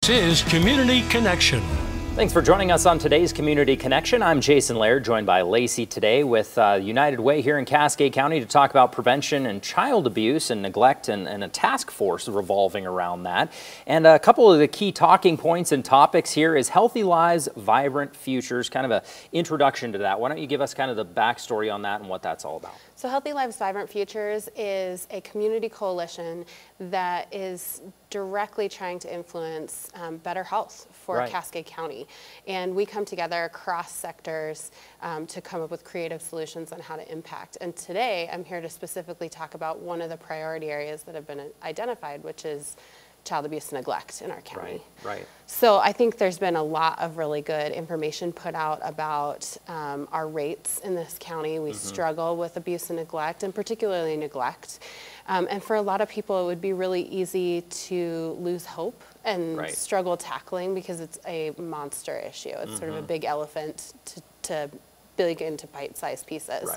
This is Community Connection. Thanks for joining us on today's Community Connection. I'm Jason Laird, joined by Lacey today with United Way here in Cascade County to talk about prevention and child abuse and neglect and a task force revolving around that. And a couple of the key talking points and topics here is Healthy Lives, Vibrant Futures, kind of an introduction to that. Why don't you give us kind of the backstory on that and what that's all about? So Healthy Lives, Vibrant Futures is a community coalition that is directly trying to influence better health for Cascade County. And we come together across sectors to come up with creative solutions on how to impact. And today I'm here to specifically talk about one of the priority areas that have been identified, which is child abuse and neglect in our county. Right. So I think there's been a lot of really good information put out about our rates in this county. We struggle with abuse and neglect, and particularly neglect. And for a lot of people, it would be really easy to lose hope and struggle tackling because it's a monster issue. It's sort of a big elephant to big into bite-sized pieces.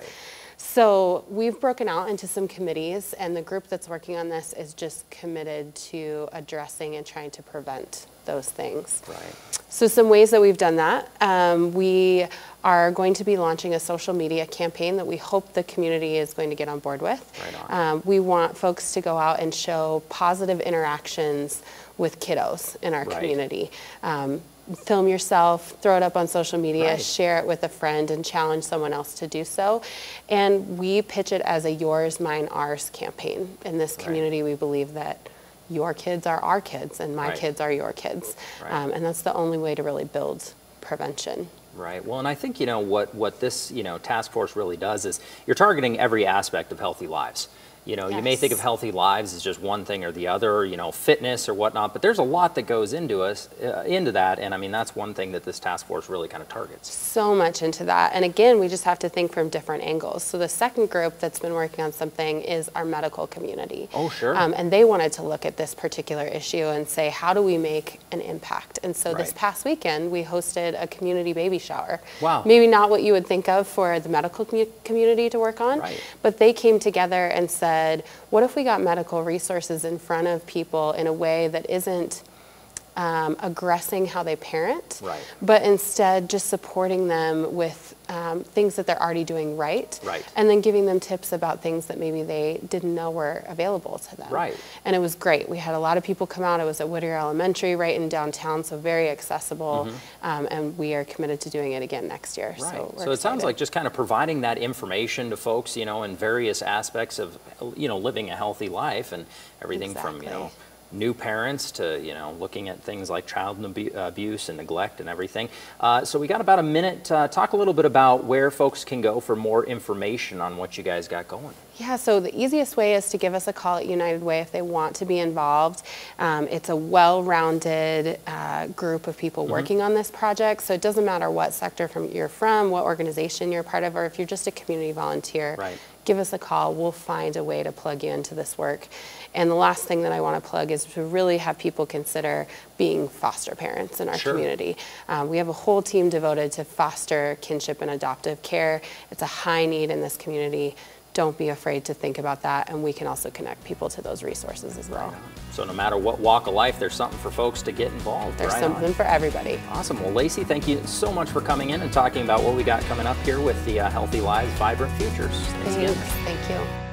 So we've broken out into some committees, and the group that's working on this is just committed to addressing and trying to prevent those things. So some ways that we've done that, we are going to be launching a social media campaign that we hope the community is going to get on board with. We want folks to go out and show positive interactions with kiddos in our community. Film yourself, throw it up on social media, share it with a friend, and challenge someone else to do so. And we pitch it as a yours, mine, ours campaign. In this community, we believe that your kids are our kids and my kids are your kids. And that's the only way to really build prevention. Well, and I think, what this, task force really does is you're targeting every aspect of healthy lives. You may think of healthy lives as just one thing or the other, fitness or whatnot, but there's a lot that goes into that. And I mean, that's one thing that this task force really kind of targets. So much into that. And again, we just have to think from different angles. So the second group that's been working on something is our medical community. And they wanted to look at this particular issue and say, how do we make an impact? And so this past weekend, we hosted a community baby shower. Maybe not what you would think of for the medical community to work on, but they came together and said, what if we got medical resources in front of people in a way that isn't aggressing how they parent, but instead just supporting them with things that they're already doing and then giving them tips about things that maybe they didn't know were available to them. And it was great. We had a lot of people come out. It was at Whittier Elementary right in downtown, so very accessible, and we are committed to doing it again next year. So it sounds like just kind of providing that information to folks, in various aspects of, living a healthy life and everything from, new parents to, looking at things like child abuse and neglect and everything. So we got about a minute. Talk a little bit about where folks can go for more information on what you guys got going. Yeah, so the easiest way is to give us a call at United Way if they want to be involved. It's a well-rounded group of people working on this project, so it doesn't matter what sector you're from, what organization you're part of, or if you're just a community volunteer. Give us a call. We'll find a way to plug you into this work. And the last thing that I want to plug is to really have people consider being foster parents in our community. We have a whole team devoted to foster, kinship, and adoptive care. It's a high need in this community. Don't be afraid to think about that, and we can also connect people to those resources as well. So no matter what walk of life, there's something for folks to get involved. There's something for everybody. Awesome. Well, Lacey, thank you so much for coming in and talking about what we got coming up here with the Healthy Lives, Vibrant Futures. Thanks again. Thank you.